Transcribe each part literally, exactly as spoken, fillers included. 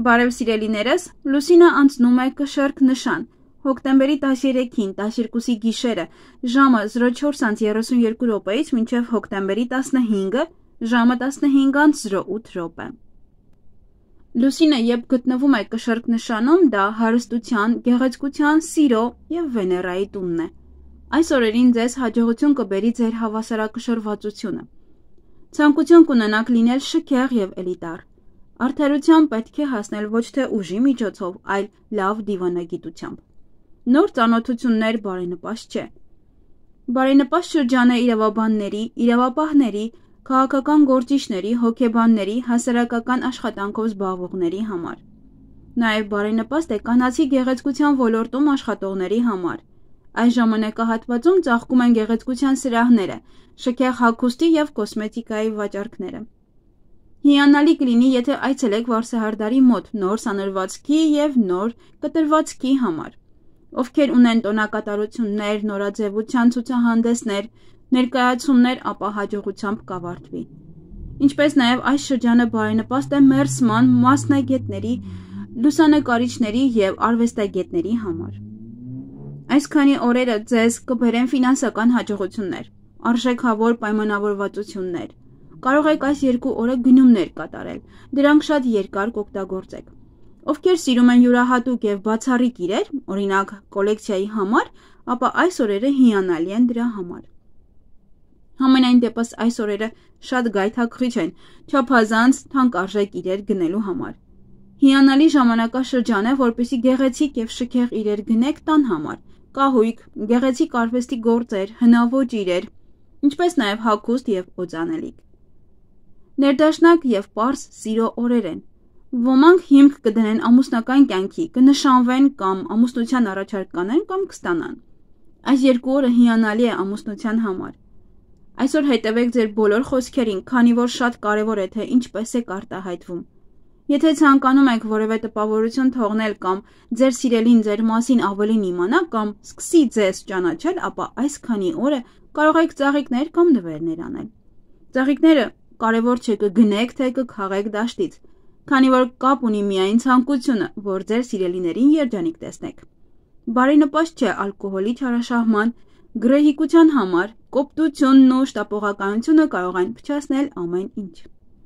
Բարև սիրելիներս, Լուսինը անցնում է կշեռք նշան, հոկտեմբերի տասներեքին տասներկուսի գիշերը, ժամը զրո չորս երեսունյոթ րոպեից մինչև հոկտեմբերի տասնհինգը, ժամը տասնհինգ զրո ութ րոպե։ Լուսինը, երբ գտնվում է կշեռք նշանում, դա հարստության, գեղեցկության, սիրո և Վեներայի տունն է։ Այս օրերին ձեզ հաջողություն կբերի ձեր հավասարակշռվածությունը։ Ցանկություն կունենաք լինել շքեղ և էլիտար։ Արդարության պետք է հասնել ոչ թե ուժի միջոցով, այլ լավ դիվանագիտությամբ։ Նոր ծանոթություններ բարենպաստ չէ։ Բարենպաստ շրջան է իրավաբանների, իրավապահների, քաղաքական գործիչների, հոգեբանների, հասարակական աշխատանքով զբաղվողների համար։ Նաև բարենպաստ է կանացի գեղեցկության ոլորտում աշխատողների համար։ Այս ժամանակահատվածում ծաղկում են գեղեցկության սրահները, շքեղ հագուստի և կոսմետիկայի վաճառքները։ Հիանալի կլինի, եթե այցելեք Վարսահարդարի մոտ նոր սանրվածքի և նոր կտրվածքի համար, ովքեր ունեն տոնակատարություններ, նորաձևության ցուցահանդեսներ, ներկայացումներ, ապա հաջողությամբ կավարտվի։ Ինչպես նաև այս շրջանը բարենպաստ է մերսման, մասնագետների, լուսանկարիչների և արվեստագետների համար։ Այս քանի օրերը ձեզ կբերեն ֆինանսական հաջողություններ, արժեքավոր պայմանավորվածություններ։ Կարող եք այս երկու օրը գնումներ կատարել, դրանք շատ երկար կօգտագործեք։ Ովքեր սիրում են յուրահատուկ և բացառիկ իրեր, օրինակ կոլեկցիայի համար, ապա այս օրերը հիանալի են դրա համար։ Համենայն դեպս այս օրերը շատ գայթակղիչ են չափազանց թանկարժեք իրեր գնելու համար։ Հիանալի ժամանակաշրջան է, որպեսզի գեղեցիկ և շքեղ իրեր գնեք տան համար, կահույք, գեղեցիկ արվեստի գործեր, հնաոճ իրեր, ինչպես նաև հագուստ և օծանելիք։ Ներդաշնակ և պարզ սիրո օրեր են։ Ոմանք հիմք կդնեն ամուսնական կյանքի, կնշանվեն կամ ամուսնության առաջարկ կանեն կամ կստանան։ Այս երկու օրը հիանալի է ամուսնության համար։ Այսօր հետևեք ձեր բոլոր խոսքերին, քանի որ շատ կարևոր է, թե ինչպես եք արտահայտվում։ Եթե ցանկանում եք որևէ տպավորություն թողնել կամ ձեր սիրելին ձեր մասին ավելին իմանա կամ սկսի ձեզ ճանաչել, ապա այս քանի օրը կարող եք ծաղիկներ կամ նվերներ անել։ Ծաղիկները կարևոր չէ կգնեք, թե կքաղեք դաշտից, քանի որ կապ ունի միայն ցանկությունը, որ ձեր սիրելիներին երջանիկ տեսնեք։ Բարենպաստ չէ ալկոհոլի չարաշահման, գռեհիկության համար, կոպտությունն ու շտապողականությունը կարող են փչացնել ամեն ինչ։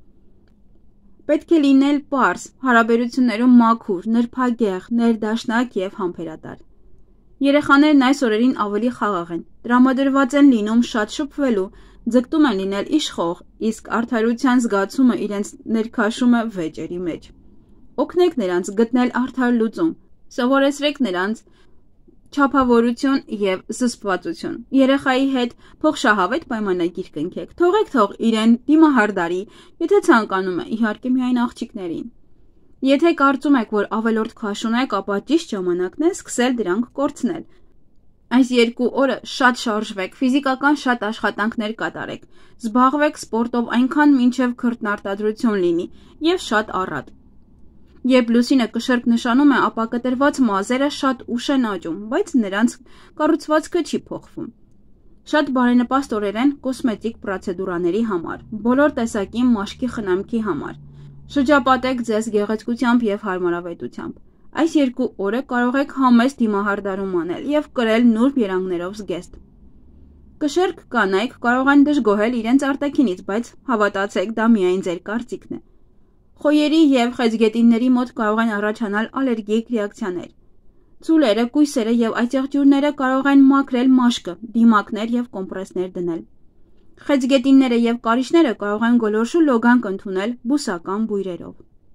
Պետք է լինել պարզ, հարաբերություններում մաքուր, նրբագեղ, ներդաշնակ և համբերատար։ Երեխաներն այս օրերին ավելի խաղաղ են, տրամադրված են լինում շատ շփվելու, ձգտում են լինել իշխող, իսկ արդարության զգացումը իրենց ներքաշում է վեճերի մեջ։ Օգնեք նրանց գտնել արդար լուծում, սովորեցրեք նրանց չափավորություն և զսպվածություն։ Երեխայի հետ փոխշահավետ պայմանագիր կնքեք, թողեք թող իրեն դիմահարդարի, եթե ցանկանում է, իհարկե միայն աղջիկներին։ Եթե կարծում եք, որ ավելորդ քաշ ունեք, ապա ճիշտ ժամանակն է սկսել դրանք կորցնել։ Այս երկու օրը շատ շարժվեք, ֆիզիկական շատ աշխատանքներ կատարեք, զբաղվեք սպորտով այնքան մինչև քրտնարտադրություն լինի և շատ առատ։ Երբ լուսինը կշեռք նշանում է, ապա կտրված մազերը շատ ուշ են աճում, բայց նրանց կառուցվածքը չի փոխվում։ Շատ բարենպաստ օրեր են կոսմետիկ պրոցեդուրաների համար, բոլոր տեսակի մաշկի խնամքի համար։ Շրջապատեք ձեզ գեղեցկությամբ և հարմարավետությամբ։ Այս երկու օրը կարող եք համեստ դիմահարդարում անել և կրել նուրբ երանգներով զգեստ։ Կշեռք կանայք կարող են դժգոհել իրենց արտաքինից, բայց հավատացեք, դա միայն ձեր կարծիքն է։ Խոյերի և խեցգետինների մոտ կարող են առաջանալ ալերգիկ ռեակցիաներ։ Ծուլերը, կույսերը և այծեղջյուրները կարող են մաքրել մաշկը, դիմակներ և կոմպրեսներ դնել։ Խեցգետինները և կարիճները կարող են գոլորշու լոգանք ընդունել բուսական բույրերով։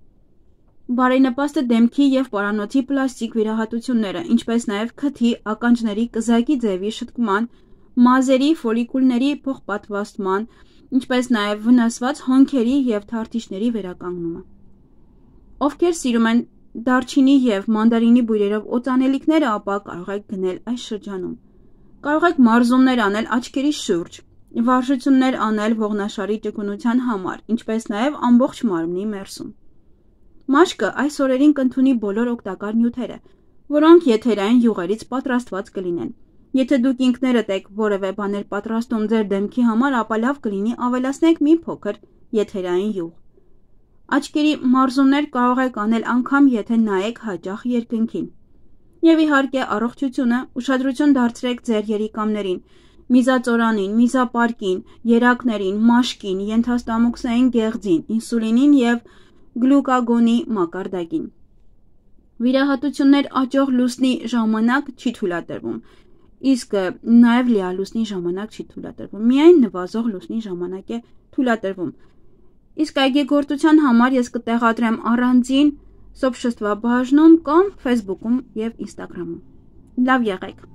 Բարենպաստ է դեմքի և պարանոցի պլաստիկ վիրահատությունները, ինչպես նաև քթի, ականջների, կզակի ձևի շտկման, մազերի, ֆոլիկուլների փոխպատվաստման, ինչպես նաև վնասված հոնքերի և թարթիչների վերականգնումը։ Ովքեր սիրում են դարչինի և մանդարինի բույրերով օծանելիքները, ապա կարող եք գնել այս շրջանում։ Կարող եք մարզումներ անել աչքերի շուրջ, վարժություններ անել ողնաշարի ճկունության համար, ինչպես նաև ամբողջ մարմնի մերսում։ Մաշկը այս օրերին կընդունի բոլոր օգտակար նյութերը, որոնք եթերային յուղերից պատրաստված կլինեն։ Եթե դուք ինքներդ եք որևէ բաներ պատրաստում ձեր դեմքի համար, ապա լավ կլինի ավելացնեք մի փոքր եթերային յուղ։ Աչքերի մարզումներ կարող եք անել անգամ եթե նայեք հաճախ երկնքին։ Եվ իհարկե առողջությունը, ուշադրություն դարձրեք ձեր երիկամներին, միզածորանին, միզապարկին, երակներին, մաշկին, ենթաստամոքսային գեղձին, ինսուլինին և գլուկագոնի մակարդակին։ Վիրահատություններ աճող լուսնի ժամանակ չի թույլատրվում, իսկ նաև լիալուսնի ժամանակ չի թույլատրվում, միայն նվազող լուսնի ժամանակ է թույլատրվում։ Իսկ այգեգործության համար ես կտեղադրեմ առանձին սոփշստվա բաժնում կամ Facebook-ում և Instagram-ում։ Լավ եղեք։